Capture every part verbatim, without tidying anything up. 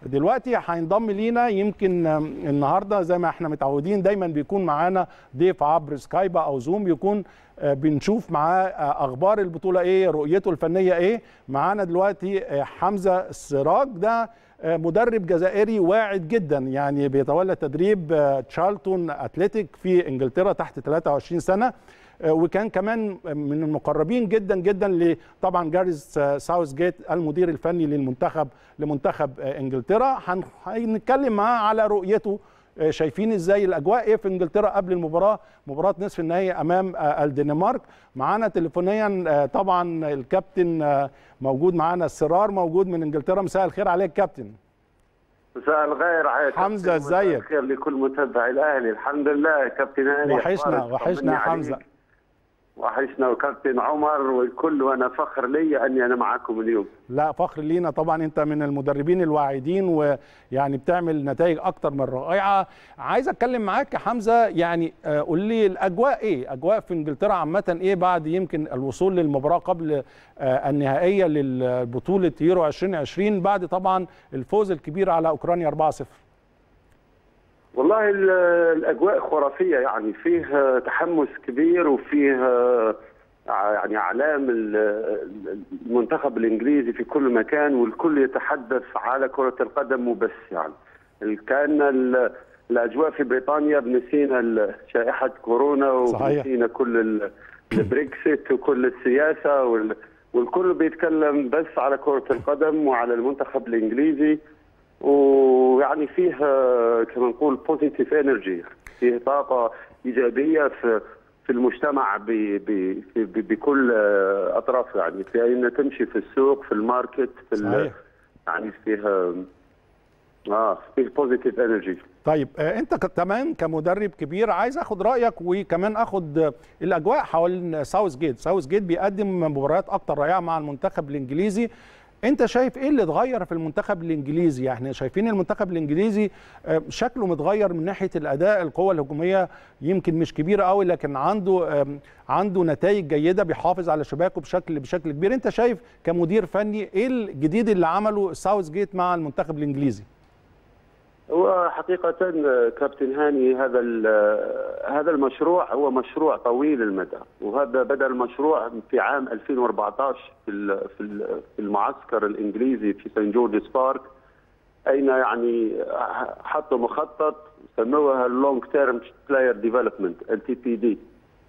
دلوقتي هينضم لينا يمكن النهارده زي ما احنا متعودين دايما بيكون معانا ضيف عبر سكايب او زوم، بيكون بنشوف معاه اخبار البطوله ايه، رؤيته الفنيه ايه. معانا دلوقتي حمزه السراج، ده مدرب جزائري واعد جدا، يعني بيتولى تدريب تشارلتون اتلتيك في انجلترا تحت ثلاثة وعشرين سنه، وكان كمان من المقربين جدا جدا لطبعا جاريث ساوث جيت المدير الفني للمنتخب لمنتخب انجلترا. هنتكلم معاه على رؤيته، شايفين ازاي الاجواء ايه في انجلترا قبل المباراه، مباراه نصف النهائي امام الدنمارك. معانا تليفونيا طبعا الكابتن موجود معانا، السرار موجود من انجلترا. مساء الخير عليك كابتن. مساء الخير عليك حمزه، ازيك؟ مساء الخير لكل متابعي الاهلي. الحمد لله كابتن هاني، وحشنا وحشنا يا حمزه. وحشنا وكابتن عمر والكل، وانا فخر لي اني انا معكم اليوم. لا فخر لينا طبعا، انت من المدربين الواعدين ويعني بتعمل نتائج اكتر من رائعه. عايز اتكلم معاك يا حمزه، يعني قول لي الاجواء ايه، اجواء في انجلترا عامه ايه بعد يمكن الوصول للمباراه قبل النهائيه للبطوله يورو ألفين وعشرين، بعد طبعا الفوز الكبير على اوكرانيا أربعة صفر. والله الاجواء خرافيه، يعني فيه تحمس كبير وفيه يعني اعلام المنتخب الانجليزي في كل مكان، والكل يتحدث على كره القدم وبس. يعني كان الاجواء في بريطانيا بنسينا جائحه كورونا ونسينا كل البريكسيت وكل السياسه، والكل بيتكلم بس على كره القدم وعلى المنتخب الانجليزي، ويعني فيه كما نقول بوزيتيف انرجي، فيه طاقه ايجابيه في في المجتمع بكل اطرافه، يعني في ان تمشي في السوق في الماركت في صحيح. يعني فيها اه فيه بوزيتيف انرجي. طيب انت كمان كمدرب كبير عايز اخد رايك وكمان اخد الاجواء حوالين ساوث جيت. ساوث جيت بيقدم مباريات اكتر رائعه مع المنتخب الانجليزي. انت شايف ايه اللي اتغير في المنتخب الانجليزي؟ يعني احنا شايفين المنتخب الانجليزي شكله متغير من ناحيه الاداء، القوه الهجوميه يمكن مش كبيره قوي لكن عنده عنده نتائج جيده، بيحافظ على شباكه بشكل بشكل كبير. انت شايف كمدير فني ايه الجديد اللي عمله ساوث جيت مع المنتخب الانجليزي؟ هو حقيقة كابتن هاني هذا هذا المشروع هو مشروع طويل المدى، وهذا بدأ المشروع في عام ألفين وأربعة عشر في في المعسكر الإنجليزي في سان جورجز بارك، أين يعني حطوا مخطط سموها اللونج تيرم بلاير ديفلوبمنت ال تي بي دي،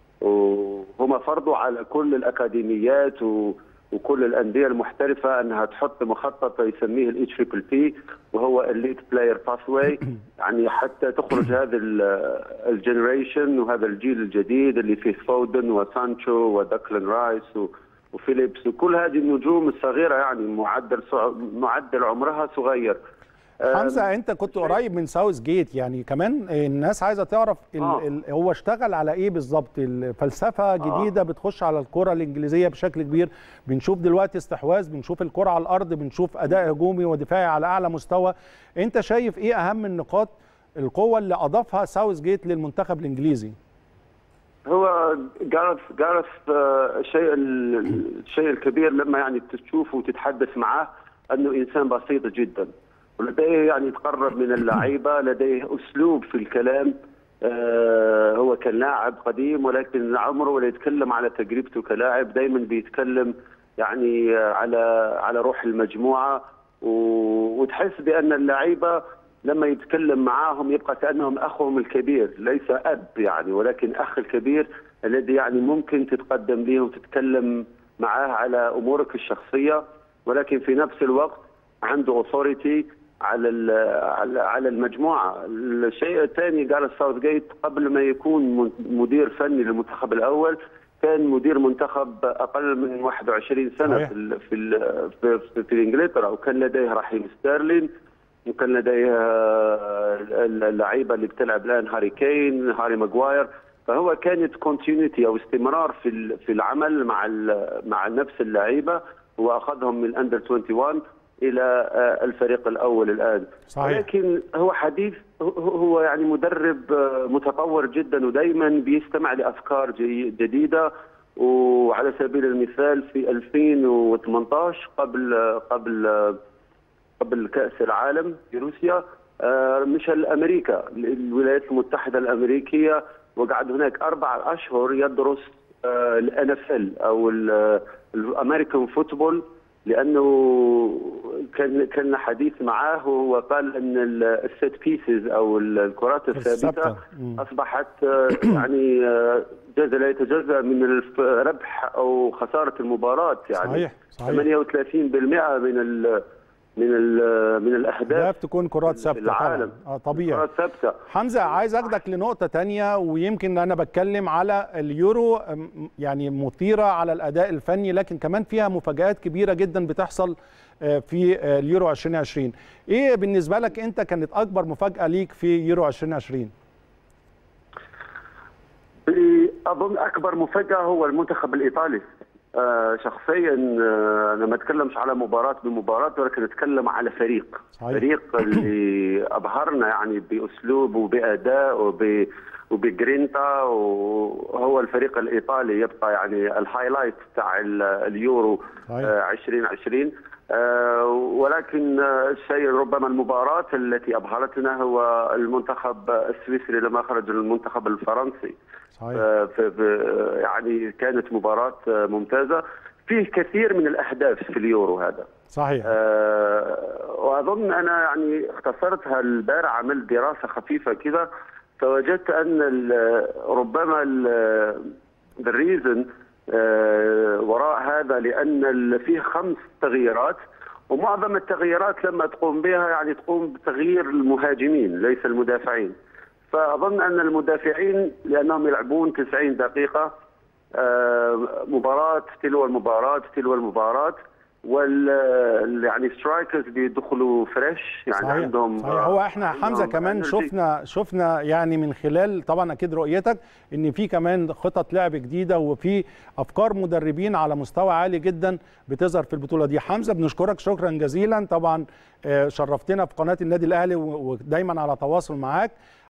وهم فرضوا على كل الأكاديميات و وكل الانديه المحترفه انها تحط مخطط يسميه الاي تريبل بي، وهو الليت بلاير باثواي، يعني حتى تخرج هذا الجنريشن وهذا الجيل الجديد اللي فيه فودن وسانشو وداكلان رايس وفيليبس وكل هذه النجوم الصغيره، يعني معدل معدل عمرها صغير. حمزه انت كنت قريب من ساوث جيت، يعني كمان الناس عايزه تعرف آه. ال هو اشتغل على ايه بالظبط؟ الفلسفه جديده آه. بتخش على الكره الانجليزيه بشكل كبير، بنشوف دلوقتي استحواذ، بنشوف الكره على الارض، بنشوف اداء هجومي ودفاعي على اعلى مستوى. انت شايف ايه اهم النقاط القوه اللي اضافها ساوث جيت للمنتخب الانجليزي؟ هو جارث جارث الشيء الشيء الكبير لما يعني تشوفه وتتحدث معه انه انسان بسيط جدا، ولديه يعني يتقرب من اللعيبه، لديه اسلوب في الكلام. آه هو كان لاعب قديم ولكن عمره ولا يتكلم على تجربته كلاعب، دائما بيتكلم يعني على على روح المجموعه، وتحس بان اللعيبه لما يتكلم معاهم يبقى كانهم اخوهم الكبير، ليس اب يعني ولكن اخ الكبير الذي يعني ممكن تتقدم له وتتكلم معاه على امورك الشخصيه، ولكن في نفس الوقت عنده اوثوريتي على على المجموعه. الشيء الثاني جارث ساوث جيت قبل ما يكون مدير فني للمنتخب الاول كان مدير منتخب اقل من واحد وعشرين سنه في في في, في انجلترا، وكان لديه رحيم ستيرلين، وكان لديه اللعيبه اللي بتلعب الان هاري كين، هاري ماجواير، فهو كانت كونتينيتي او استمرار في في العمل مع مع نفس اللعيبه، واخذهم من الاندر واحد وعشرين الى الفريق الاول الان. صحيح. لكن هو حديث، هو يعني مدرب متطور جدا ودائما بيستمع لافكار جديده. وعلى سبيل المثال في ألفين وثمانية عشر قبل قبل قبل كأس العالم في روسيا مشى لأمريكا الولايات المتحدة الأمريكية، وقعد هناك أربع أشهر يدرس الان اف ال أو الأمريكان فوتبول، لأنه كان كان حديث معاه وقال أن السيت بيسز أو الكرات الثابتة أصبحت يعني جزء لا يتجزأ من ربح أو خسارة المباراة، يعني صحيح. صحيح. ثمانية وثلاثين بالمئة من ال من ال من الاهداف تكون كرات ثابته في العالم. اه طبيعي. كرات ثابته. حمزه، عايز اخدك لنقطه ثانيه، ويمكن انا بتكلم على اليورو يعني مثيره على الاداء الفني، لكن كمان فيها مفاجآت كبيره جدا بتحصل في اليورو ألفين وعشرين. ايه بالنسبه لك انت كانت اكبر مفاجاه ليك في يورو ألفين وعشرين؟ اظن اكبر مفاجاه هو المنتخب الايطالي. آه شخصيا آه انا ما اتكلمش على مباراه بمباراه، ولكن اتكلم على فريق. صحيح. فريق اللي ابهرنا يعني باسلوب وباداء وب وبجرينتا، وهو الفريق الايطالي يبقى يعني الهايلايت تاع اليورو آه ألفين وعشرين. آه ولكن الشيء ربما المباراه التي ابهرتنا هو المنتخب السويسري لما خرج المنتخب الفرنسي. صحيح. يعني كانت مباراة ممتازة، فيه كثير من الأهداف في اليورو هذا. صحيح. أه وأظن أنا يعني اختصرتها البارح، عملت دراسة خفيفة كذا، فوجدت أن ربما الريزن أه وراء هذا لأن فيه خمس تغييرات، ومعظم التغييرات لما تقوم بها يعني تقوم بتغيير المهاجمين ليس المدافعين. فأظن أن المدافعين لأنهم يلعبون تسعين دقيقة مباراة تلو المباراة تلو المباراة، وال يعني سترايكرز بيدخلوا فريش يعني. صحيح. عندهم صحيح. هو احنا حمزه كمان شفنا شفنا يعني من خلال طبعا اكيد رؤيتك ان في كمان خطط لعب جديده وفي افكار مدربين على مستوى عالي جدا بتظهر في البطوله دي. حمزه بنشكرك شكرا جزيلا، طبعا شرفتنا في قناه النادي الاهلي ودايما على تواصل معاك.